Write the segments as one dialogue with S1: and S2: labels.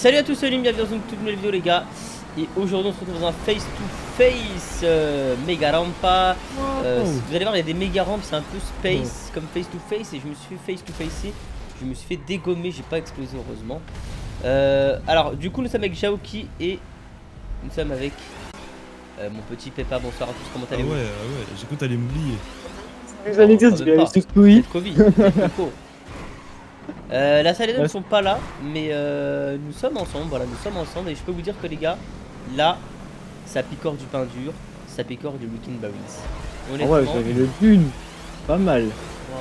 S1: Salut à tous, salut, bienvenue dans une toute nouvelle vidéo les gars. Et aujourd'hui on se retrouve dans un face to face méga rampa. Vous allez voir il y a des méga rampes, c'est un peu space comme face to face. Et je me suis fait face to face, je me suis fait dégommer, j'ai pas explosé heureusement. Alors du coup nous sommes avec Jaoki et nous sommes avec mon petit Peppa. Bonsoir à tous, comment allez-vous?
S2: Ah ouais, j'ai cru que t'allais m'oublier.
S3: Les anecdotes, c'est
S1: Covid, Covid. La salle des deux ne sont pas là, mais nous sommes ensemble, voilà, nous sommes ensemble et je peux vous dire que les gars, là, ça picore du pain dur, ça picore du Weekend Berries.
S3: Honnêtement, ouais, j'avais le dune, pas mal.
S1: Wow.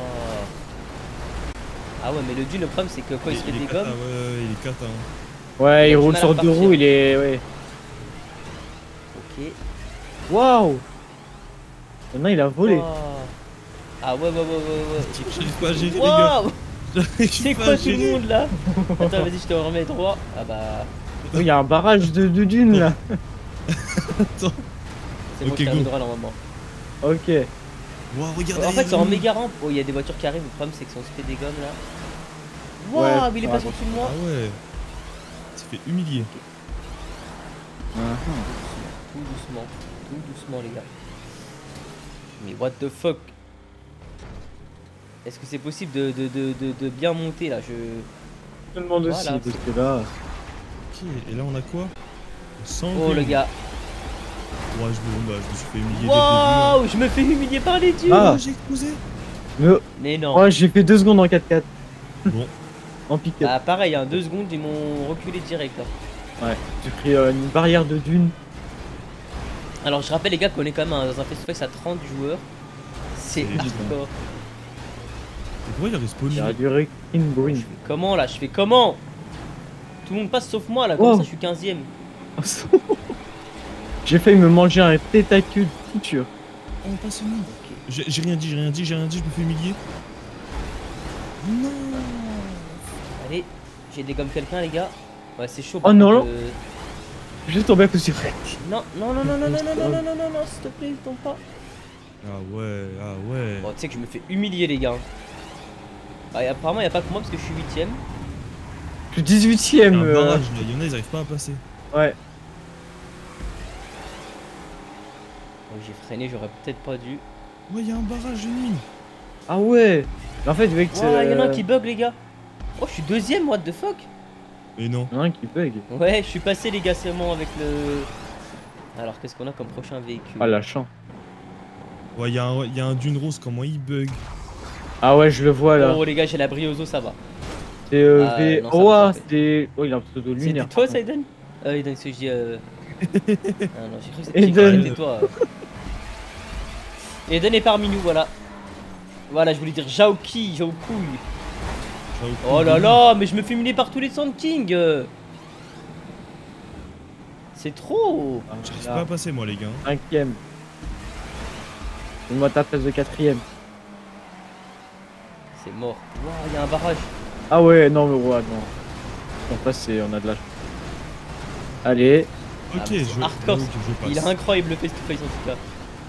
S1: Ah ouais, mais le dune, le problème c'est que quand il se fait des gommes...
S2: Ouais, il est cata. Hein.
S3: Ouais, il roule sur deux roues, il est... Ouais.
S1: Ok.
S3: Waouh. Maintenant il a volé.
S1: Wow. Ah ouais.
S2: J'arrive pas à gérer les gars.
S1: C'est quoi tout le monde là? Attends, vas-y, je te remets droit. Ah bah...
S3: Il y a un barrage de dunes là.
S2: Attends.
S1: C'est bon, je t'arrive droit normalement.
S3: Ok.
S2: Wow, regarde.
S1: En fait, c'est en méga rampe. Oh, il y a des voitures qui arrivent. Le problème, c'est que si on se fait des gommes là. Waouh,
S3: ouais,
S1: mais il est passé au-dessus de moi.
S2: Ah ouais. Il s'est fait humilier.
S1: Tout doucement, les gars. Mais what the fuck? Est-ce que c'est possible de bien monter là?
S3: Je me demande aussi, parce que là...
S2: Ok, et là on a quoi?
S1: Oh le gars.
S2: Ouais, je me suis fait humilier.
S1: Wow, je me fais humilier par les dieux.
S3: Ah,
S2: j'ai explosé.
S1: Mais non.
S3: Ouais, j'ai fait 2 secondes en 4x4.
S2: Bon.
S3: En pick-up.
S1: Ah pareil, hein, 2 secondes, ils m'ont reculé direct. Hein.
S3: Ouais, j'ai pris une barrière de dunes.
S1: Alors je rappelle les gars qu'on est quand même dans un face-to-face à 30 joueurs. C'est hardcore.
S2: Pourquoi il a respawné?
S3: Il y a du Wrecking Green.
S1: Je fais comment là? Je fais comment? Tout le monde passe sauf moi là, comment ça je suis 15ème?
S3: J'ai failli me manger un tétacule futur.
S2: Oh, pas ce monde. J'ai rien dit, je me fais humilier. Non.
S1: Allez, j'ai dégomme quelqu'un les gars. Ouais, c'est chaud.
S3: Oh non, je vais tomber à cause du
S1: Non, s'il te plaît, tombe pas.
S2: Ah ouais.
S1: Bon, tu sais que je me fais humilier les gars. Ah, apparemment il n'y a pas que moi parce que je suis 8ème.
S3: Je suis 18ème.
S2: Il y en a, ils arrivent pas à passer.
S3: Ouais.
S1: Oh, j'ai freiné, j'aurais peut-être pas dû.
S2: Ouais, il y a un barrage de mine.
S3: Ah ouais. Mais en fait, mec,
S1: il y en a un qui bug les gars. Oh, je suis 2ème, what the fuck.
S2: Mais non.
S3: Il y en a un qui bug.
S1: Ouais, je suis passé les gars seulement avec le... Alors qu'est-ce qu'on a comme prochain véhicule?
S3: Ah, la chance.
S2: Ouais, il y a un dune rose, comment il bug.
S3: Ah ouais, je le vois là.
S1: Oh les gars, j'ai la briozo, ça va.
S3: C'est oh, c'est... Oh, il a un pseudo lunaire.
S1: C'était toi ça, Eden? Eden, c'est que je dis... Ah non, j'ai cru que c'était toi. Eden est parmi nous, voilà. Voilà, je voulais dire Jaoki. Oh là là, mais je me fais humilier par tous les Sand King. C'est trop.
S2: J'arrive pas à passer moi les gars.
S3: 5ème. Donne-moi ta place de 4ème.
S1: C'est mort. Waouh, il y a un barrage.
S3: Ah ouais, non mais ouais, non. On passe, on a de la chance. Allez.
S2: Ok,
S1: hardcore.
S2: Je passe.
S1: Il est incroyable le face to face en tout cas.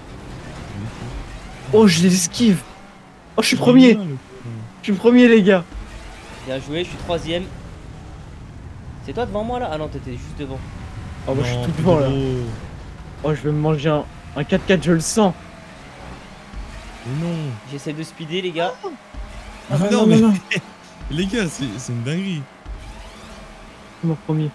S3: Oh, je les esquive. Oh, je suis premier. Je suis premier les gars.
S1: Bien joué, je suis 3ème. C'est toi devant moi là? Ah non, t'étais juste devant.
S3: Oh, moi je suis tout devant là. Oh, je vais me manger un 4x4, je le sens.
S2: Mais non.
S1: J'essaie de speeder les gars.
S2: Ah bah non mais les gars, c'est une dinguerie.
S3: C'est mon premier.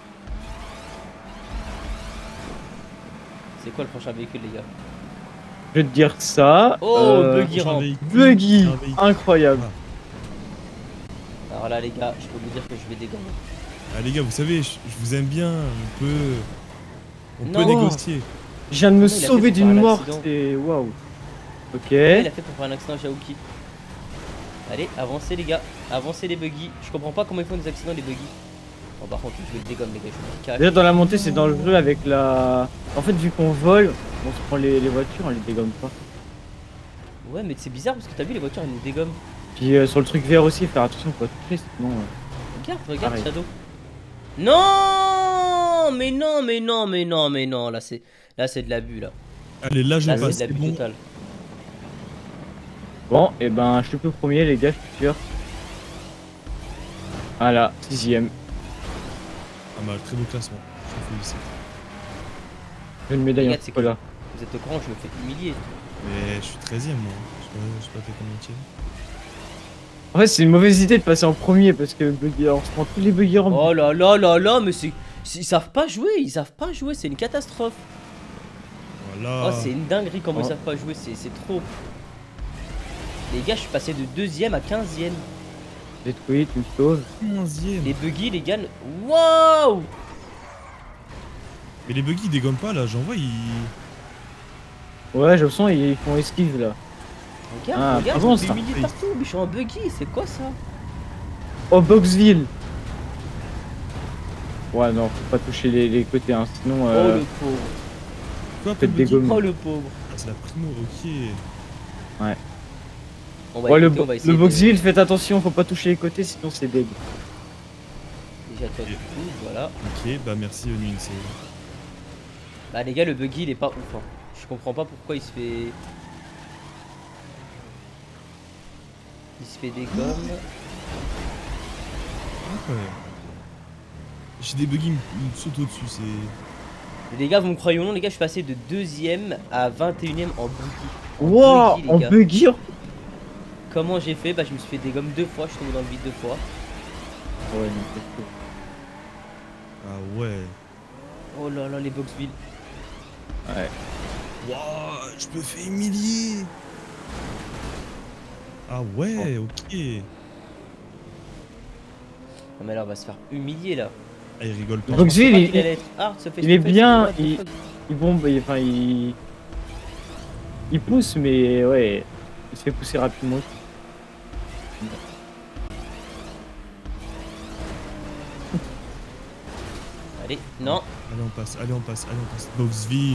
S1: C'est quoi le prochain véhicule les gars?
S3: Je vais te dire ça.
S1: Oh, buggy ramp.
S3: Buggy, incroyable.
S1: Alors là les gars, je peux vous dire que je vais dégommer.
S2: Ah les gars, vous savez, je vous aime bien, on peut négocier.
S3: Je viens de me sauver d'une mort, c'est waouh. Ok.
S1: Il a fait pour faire un accident Jaoki. Allez, avancez les gars, avancez les buggy. Je comprends pas comment ils font des accidents les buggy. Bon par contre je vais le dégomme les gars, je me
S3: déjà dans la montée c'est dangereux avec la... En fait vu qu'on vole, on se prend les voitures, on les dégomme pas.
S1: Ouais mais c'est bizarre parce que t'as vu les voitures elles nous dégomment.
S3: Puis sur le truc vert aussi, faire attention faut toucher sinon...
S1: Regarde Shadow. Non mais non, là c'est de l'abus là.
S2: Allez là je passe,
S1: c'est de l'abus total.
S3: Bon et ben je suis plus premier les gars, je suis sûr. Voilà, 6ème.
S2: Pas mal, très beau classement. Je te félicite.
S3: J'ai une médaille en
S1: Regarde, c'est
S3: chocolat.
S1: Vous êtes au courant, je me fais humilier.
S2: Mais je suis 13ème moi. Je sais pas t'es combien.
S3: En fait, c'est une mauvaise idée de passer en premier parce que on se prend tous les buggy ramps.
S1: Oh là là là là, mais ils savent pas jouer, c'est une catastrophe.
S2: Voilà.
S1: Oh, c'est une dinguerie comment ils
S3: Oh.
S1: savent pas jouer, c'est trop. Les gars, je suis passé de 2ème à 15ème.
S3: J'ai tweet, une sauve.
S2: 15ème.
S1: Les buggy, les gars. Waouh!
S2: Mais les buggy ils dégomment pas là, j'en vois ils.
S3: Ouais, je le sens, ils font esquive là.
S1: Regarde,
S3: Ah,
S1: regarde,
S3: avant,
S1: ils sont
S3: ça.
S1: humiliés partout, mais je suis en buggy, c'est quoi ça?
S3: Oh, Boxville. Ouais, non, faut pas toucher les côtés, hein, sinon.
S1: Oh le pauvre,
S2: Quoi
S3: Faites
S2: après
S3: des
S2: buggy
S3: gommes.
S1: oh le pauvre.
S2: Ah, c'est la primo, ok.
S1: On va
S3: Ouais,
S1: écouter, on va essayer
S3: le
S1: de-
S3: Boxville, faites attention, faut pas toucher les côtés, sinon c'est deg.
S1: Déjà toi tu touches, voilà.
S2: Ok, bah merci Nuin, c'est.
S1: Bah les gars, le buggy il est pas ouf hein. Je comprends pas pourquoi il se fait... Il se fait des gommes.
S2: Ouais. J'ai des buggy, ils me sautent au-dessus, c'est.
S1: Mais les gars, vous me croyez ou non, les gars, je suis passé de 2ème à 21ème en buggy.
S3: Wow,
S1: buggy, les
S3: en
S1: gars.
S3: buggy.
S1: Comment j'ai fait? Bah je me suis fait des gommes 2 fois, je suis tombé dans le vide 2 fois.
S3: Ouais, non, c'est cool.
S2: Ah ouais.
S1: Oh là là, les Boxville.
S3: Ouais.
S2: Wouah, je me fais humilier. Ah ouais, ok.
S1: Ah mais là on va se faire humilier là.
S2: Ah, il rigole pas.
S3: Le Boxville,
S1: Je pensais pas
S3: il,
S1: qu'il allait être hard, ce face
S3: il est
S1: to face,
S3: bien,
S1: what the fuck.
S3: il bombe, enfin il pousse, mais ouais, il se fait pousser rapidement.
S1: Allez, non,
S2: Allez, on passe, allez, on passe, allez, on passe. Boxville.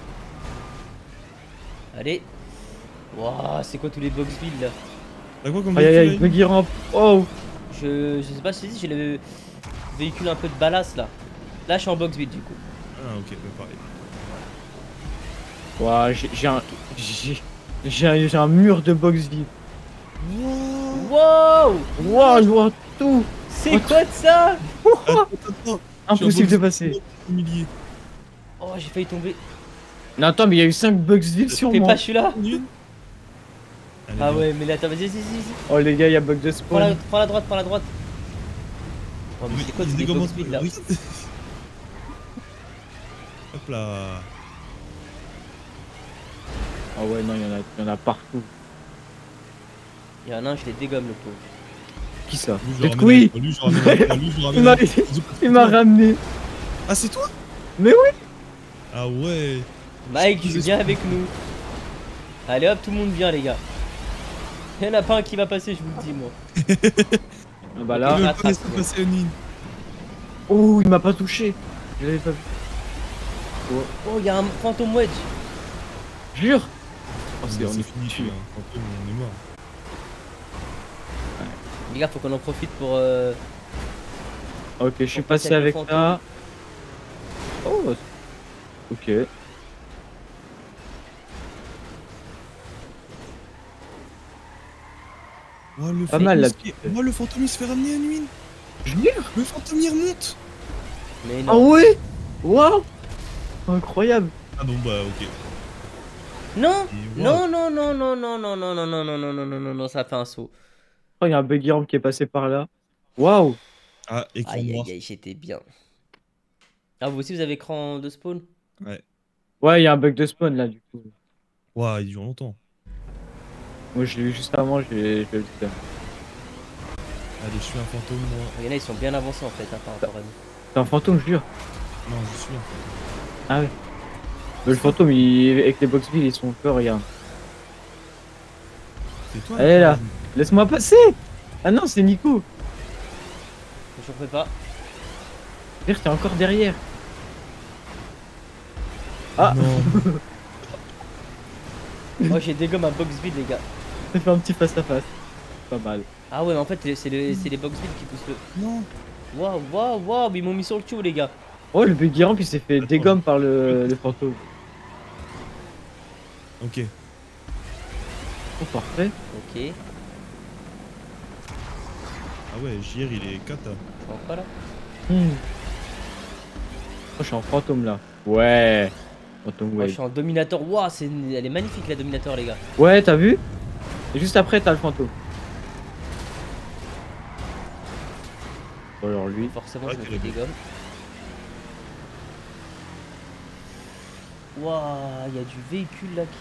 S1: allez. Wouah, c'est quoi tous les Boxville là?
S2: T'as quoi comme
S3: Aïe aïe aïe,
S2: véhicule, là
S3: buggy ramp. Oh,
S1: Je sais pas si j'ai le véhicule un peu de ballast là. Là je suis en Boxville du coup.
S2: Ah ok, bah pareil.
S3: ouah, j'ai un mur de Boxville.
S1: Wow!
S3: Wow, je vois tout.
S1: C'est quoi de ça?
S2: Attends,
S3: Impossible de passer.
S2: humilié.
S1: Oh j'ai failli tomber.
S3: Non, attends, mais il y a eu 5 Boxville sur
S1: Fais
S3: moi.
S1: pas celui-là?
S2: Allez,
S1: Ah
S2: viens.
S1: ouais mais là attends vas-y vas-y.
S3: Oh les gars, il y a bug de
S1: Prends la,
S3: spawn.
S1: prends la droite, prends la droite. Oh mais c'est quoi
S2: Il se
S1: ces
S2: dégomme
S1: Boxville là?
S2: regarde. Hop là.
S3: Ah ouais, non, il y en a partout.
S1: Il y en a un, je les dégomme le pauvre.
S3: Qui ça?
S2: Lui, je
S3: C'est
S2: le ramène
S3: Koui.
S2: avec moi, lui, je le ramène avec moi, lui, je le
S3: Il
S2: ramène
S3: m'a
S2: avec moi.
S3: il m'a ramené.
S2: Ah, c'est toi?
S3: Mais oui.
S2: Ah ouais.
S1: Mike, tu viens avec nous. Allez hop, tout le monde vient les gars. Il y en a pas un qui va passer, je vous le dis moi.
S3: Ah bah
S2: Il
S3: là.
S2: veut
S1: attrape,
S2: pas laisser
S1: ouais.
S2: passer Nuin.
S3: Oh, il m'a pas touché. Je l'avais pas vu.
S1: Oh, il y a un Phantom Wedge.
S3: Jure. Oh,
S2: C'est
S3: on est
S2: fini,
S3: foutu.
S2: là. Fantôme, on est mort.
S1: Les gars, faut qu'on en profite pour.
S3: Ok, je suis
S1: Pour passer
S3: passé
S1: avec
S3: avec
S1: le
S3: ça. Oh. Ok.
S2: Oh, le
S3: Pas mal, la
S2: fantôme, moi, le fantôme, il se fait ramener à Nuin.
S3: Jure.
S2: Le fantôme, il remonte.
S1: Mais
S3: Ah
S1: non.
S3: ouais. Waouh. Incroyable.
S2: Ah bon, bah, ok.
S1: Non,
S2: Et
S1: non, non, non, non, non, non, non, non, non, non, non, non, non, non, non, ça a fait un saut.
S3: Oh, il y a un buggy ramp qui est passé par là. Waouh.
S2: Ah, écran
S1: Aïe,
S2: noir.
S1: aïe, aïe, j'étais bien. Ah, vous aussi, vous avez écran de spawn?
S3: Ouais, il y a un bug de spawn là du coup.
S2: Ouah, il dure longtemps.
S3: Moi, je l'ai eu juste avant, j'ai eu le temps.
S2: Allez, je suis un fantôme, moi.
S1: Il y en a, ils sont bien avancés en fait, hein, par rapport à nous.
S3: C'est un fantôme, je jure.
S2: Non, je suis un fantôme.
S3: Ah ouais. Mais le fantôme, avec les Boxville, ils sont peur, regarde.
S2: C'est toi?
S3: Allez là. Laisse-moi passer. Ah non, c'est Nico.
S1: Je refais pas.
S3: Dire, t'es encore derrière. Ah.
S2: Non.
S1: Oh, j'ai dégomme un Boxville, les gars.
S3: Ça fait un petit face à face. Pas mal.
S1: Ah ouais, mais en fait, c'est les Boxville qui poussent le.
S2: Non.
S1: Waouh, waouh, waouh, mais ils m'ont mis sur le cul, les gars.
S3: Oh, le buggy ramp, il s'est fait dégomme par le fantôme.
S2: Ok.
S3: Oh, parfait.
S1: Ok, je
S2: Ah ouais, JR, il est cata.
S1: rentre pas là.
S3: Hmm. je suis en fantôme là. Ouais. Fantôme
S1: Moi, je
S3: Wave.
S1: suis en dominator. Waouh, elle est magnifique la dominator, les gars.
S3: Ouais, t'as vu? Et juste après, t'as le fantôme. Bon, alors lui.
S1: Forcément,
S2: Ouais,
S1: je me
S2: qu'elle
S1: fais
S2: est
S1: des gommes. Waouh, il y a du véhicule là qui.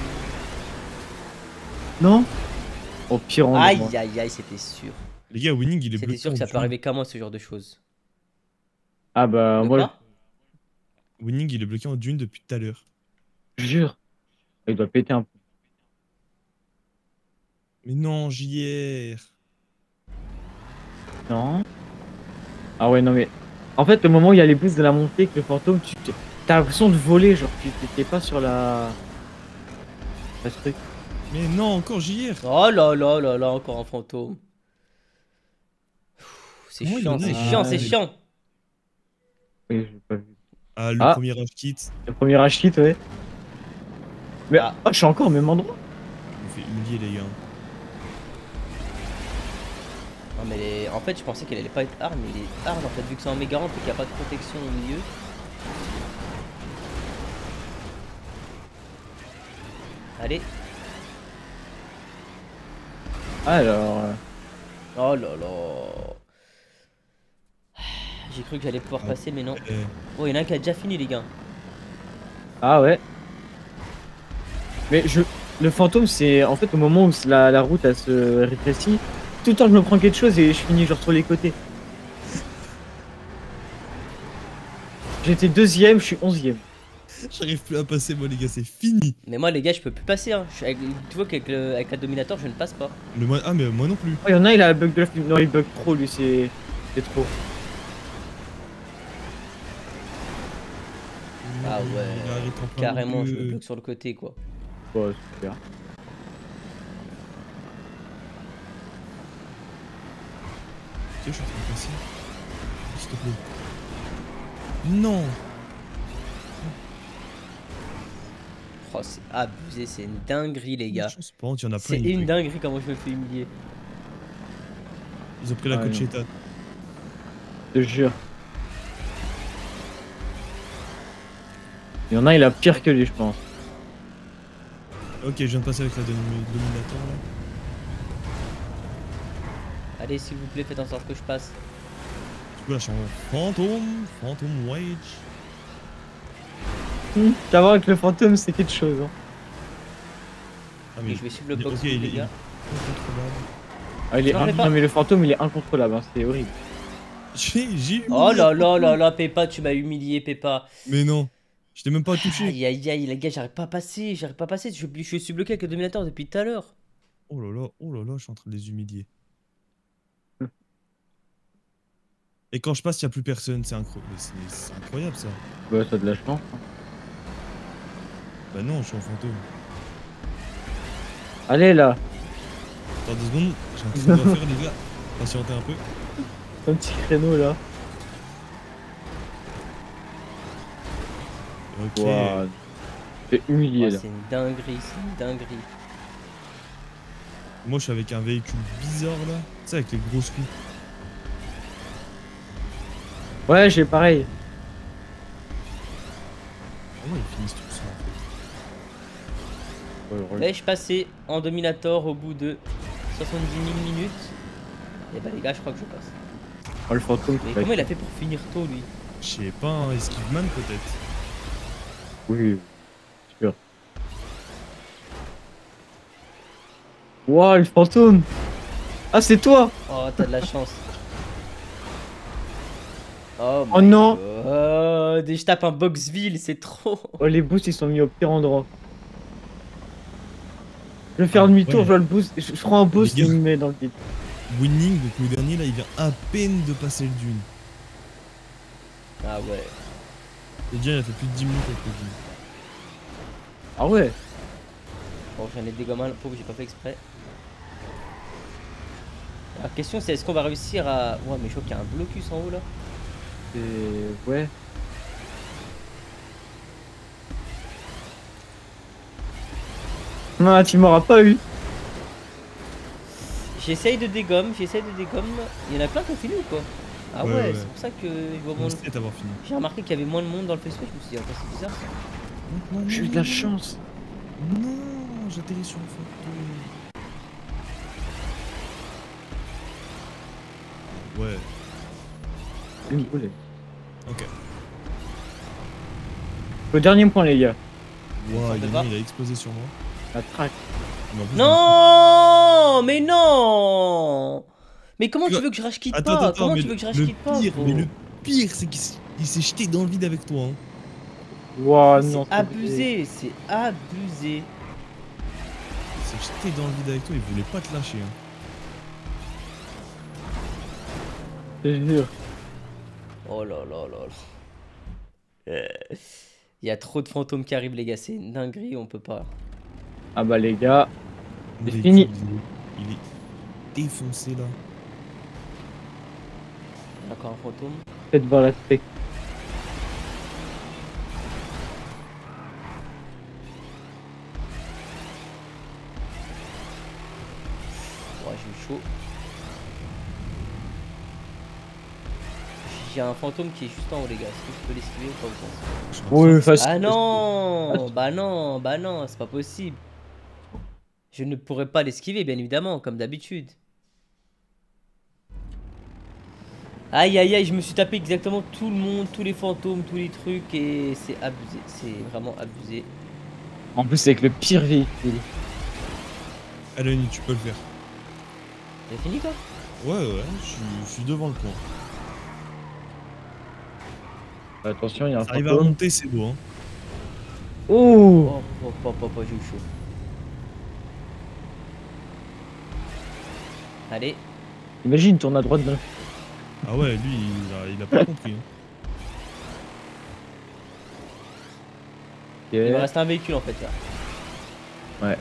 S3: Non? Au pire endroit.
S1: Aïe, aïe, aïe, c'était sûr.
S2: Les gars, Winning, il est
S1: C'était
S2: bloqué
S1: sûr
S2: en
S1: que ça peut
S2: dune.
S1: arriver qu'à moi, ce genre de choses.
S3: Ah bah,
S1: De
S3: moi,
S1: quoi?
S2: Winning, il est bloqué en dune depuis tout à l'heure.
S3: je jure. Il doit péter un peu.
S2: Mais non, JR.
S3: Non? Ah ouais, non mais. En fait, le moment où il y a les boosts de la montée avec le fantôme, t'as l'impression de voler, genre, tu t'es pas sur la. La truc.
S2: Mais non, encore JR.
S1: Oh là là là là, encore un fantôme. C'est
S2: Comment il
S1: chiant,
S2: en a
S1: c'est
S2: avec
S1: chiant,
S2: les
S1: c'est
S2: ailes?
S1: chiant.
S3: Oui, j'ai pas vu.
S2: Ah, le
S3: Ah.
S2: premier rush kit.
S3: Le premier H-Kit, ouais. Mais.
S1: Ah.
S3: Oh, je suis encore au même endroit.
S2: Il me fait humilier, les gars.
S1: Non, mais en fait, je pensais qu'elle allait pas être hard, mais elle est hard en fait, vu que c'est en méga rampe et qu'il n'y a pas de protection au milieu. Allez.
S3: Alors.
S1: Oh là là. J'ai cru que j'allais pouvoir passer, mais non. Oh, il y en a un qui a déjà fini, les gars.
S3: Ah ouais. Mais je. Le fantôme, c'est. En fait, au moment où la route elle se rétrécit, tout le temps je me prends quelque chose et je finis genre sur les côtés. J'étais deuxième, je suis 11e.
S2: J'arrive plus à passer, moi, les gars, c'est fini.
S1: Mais moi, les gars, je peux plus passer. Hein. Tu vois qu'avec avec la Dominator, je ne passe pas.
S2: Ah, mais moi non plus.
S3: Oh, il y en a, il a le bug de la film. Non, il bug trop, lui, c'est trop.
S1: Ah ouais.
S2: Il arrête en plein
S1: Carrément, je me
S2: milieu.
S1: bloque sur le côté, quoi.
S3: Ouais, super.
S2: Tu sais, je suis en train de passer. S'il te plaît. Non.
S1: Oh, c'est abusé, c'est une dinguerie, les gars.
S2: Je pense pas, il y en a plein.
S1: C'est une dinguerie comment je me fais humilier.
S2: Ils ont pris la
S3: Ouais,
S2: côte
S3: non.
S2: chétane.
S3: Je te jure. Il y en a, il a pire que lui, je pense.
S2: Ok, je viens de passer avec la dominator là.
S1: Allez, s'il vous plaît, faites en sorte que je passe.
S2: Du coup, là, je suis en Phantom Wage.
S3: T'as voir avec le fantôme, c'est quelque chose. Hein.
S2: Ah,
S1: Et je vais suivre le
S2: ok,
S1: box,
S2: il
S1: les
S2: est
S1: gars.
S2: incontrôlable.
S3: Ah, il est
S1: Non, mais pas-
S3: non, mais le fantôme, il est incontrôlable, hein, c'est horrible.
S2: J'ai humilié
S1: Oh là
S2: le
S1: là
S2: fantôme.
S1: là là, Peppa, tu m'as humilié, Peppa.
S2: Mais non, je t'ai même pas touché.
S1: Aïe aïe aïe, les gars, j'arrive pas à passer, j'arrive pas à passer. Je suis bloqué avec le Dominator depuis tout à l'heure.
S2: Oh là là, je suis en train de les humilier. Et quand je passe, il n'y a plus personne, c'est incroyable. C'est incroyable ça.
S3: Bah, ça a de la chance. Hein.
S2: Bah non, je suis en fantôme.
S3: Allez, là.
S2: Attends 2 secondes, j'ai un truc à faire les gars. Patientez un peu.
S3: Un petit créneau, là.
S2: Ok.
S3: Waouh. T'es humilié,
S1: Ouais,
S3: là.
S1: c'est une dinguerie, c'est une dinguerie.
S2: Moi je suis avec un véhicule bizarre là. Tu sais, avec les grosses roues.
S3: Ouais, j'ai pareil.
S2: Comment ils finissent tout ça en fait?
S1: Là, je passais en Dominator au bout de 70 000 minutes. Et bah, les gars, je crois que je passe.
S3: Oh, le fantôme,
S1: Mais
S3: c'est
S1: comment il a fait pour finir tôt, lui?
S2: Je sais pas, un esquive man peut-être.
S3: Oui, sûr. Waouh, le fantôme. Ah, c'est toi.
S1: Oh, t'as de la chance. Oh,
S3: Oh
S1: my
S3: non.
S1: God. Je tape un Boxville, c'est trop.
S3: Oh, les boosts, ils sont mis au pire endroit. Je vais faire demi-tour,
S2: ouais.
S3: je vois le boost. Je prends un boost
S2: Les
S3: et
S2: gars.
S3: il me met dans le vide.
S2: Winning, donc le dernier là, il vient à peine de passer le dune.
S1: Ah ouais.
S2: Et déjà, il a fait plus de 10 minutes avec le dune.
S3: Ah ouais.
S1: Bon, j'en ai des gamins, pauvre, j'ai pas fait exprès. La question, c'est est-ce qu'on va réussir à. Ouais, mais je crois qu'il y a un blocus en haut là.
S3: Et... ouais. Non, tu m'auras pas eu.
S1: J'essaye de dégomme, j'essaye de dégomme. Il y en a plein qui ont fini ou quoi? Ah
S2: Ouais,
S1: ouais,
S2: ouais.
S1: c'est pour ça que je vois
S2: Je
S1: moins.
S2: sais t'avoir fini.
S1: J'ai remarqué qu'il y avait moins de monde dans le Facebook. Je me suis dit, attends, c'est bizarre ça.
S2: Non,
S3: J'ai eu de la chance.
S2: Non, j'atterris sur le fantôme. Ouais,
S3: Une boule.
S2: ok.
S3: Le dernier point, les gars.
S2: Wow,
S1: fait pas.
S2: il a explosé sur moi.
S3: La traque.
S2: Mais en plus,
S1: Non, mais non. Mais comment
S2: Tu
S1: tu
S2: vois-
S1: veux que je rage quitte
S2: Attends,
S1: pas?
S2: attends,
S1: Comment
S2: mais
S1: tu veux que je rage
S2: le
S1: quitte pas,
S2: pire,
S1: gros?
S2: mais le pire, c'est qu'il s'est jeté dans le vide avec toi. Hein.
S3: Wow,
S1: C'est
S3: non.
S1: abusé, c'est abusé.
S2: Il s'est jeté dans le vide avec toi, il voulait pas te lâcher. Hein.
S3: Je te jure.
S1: Oh là là là là. Il y a trop de fantômes qui arrivent, les gars. C'est une dinguerie, on peut pas.
S3: Ah bah, les gars. C'est
S2: Mais
S3: fini.
S2: Il est défoncé là.
S1: Encore un fantôme.
S3: Faites voir l'aspect.
S1: Ouais, j'ai eu chaud. J'ai un fantôme qui est juste en haut, les gars. Est-ce que je peux l'esquiver ou pas, vous pensez?
S3: Oui, facile.
S1: Ah non, bah non, c'est pas possible. Je ne pourrais pas l'esquiver, bien évidemment, comme d'habitude. Aïe aïe aïe, je me suis tapé exactement tout le monde, tous les fantômes, tous les trucs, et c'est abusé, c'est vraiment abusé.
S3: En plus, c'est avec le pire véhicule.
S2: Allez, tu peux le faire.
S1: T'as fini quoi?
S2: Ouais, je suis devant le point.
S3: Attention, il y a un
S2: Ça arrive à
S3: fantôme.
S2: remonter, c'est beau. Hein.
S3: Oh,
S1: J'ai eu chaud. Allez,
S3: imagine, tourne à droite d'un.
S2: Ah ouais, lui, il a pas compris. Hein.
S1: il me reste un véhicule en fait là.
S2: Ouais,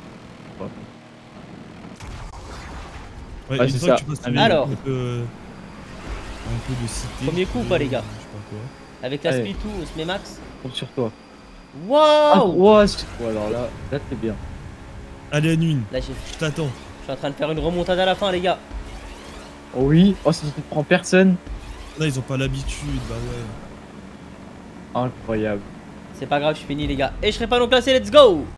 S3: Ouais,
S2: une
S3: c'est
S2: fois
S3: ça.
S2: que tu passes
S1: Alors.
S2: un peu de cité.
S1: Premier coup ou pas, les gars?
S2: Je sais pas quoi.
S1: Avec la
S3: Allez.
S1: speed tout, on se met max.
S3: Compte sur toi. Ah,
S1: Waouh!
S3: ouais, alors là c'est bien.
S2: Allez, Anune,
S1: Là,
S2: je t'attends.
S1: je suis en train de faire une remontade à la fin, les gars.
S3: Oh oui, oh ça ne prend personne.
S2: Là, ils ont pas l'habitude, bah ouais.
S3: Incroyable.
S1: C'est pas grave, je finis, les gars. Et je serai pas non classé, let's go!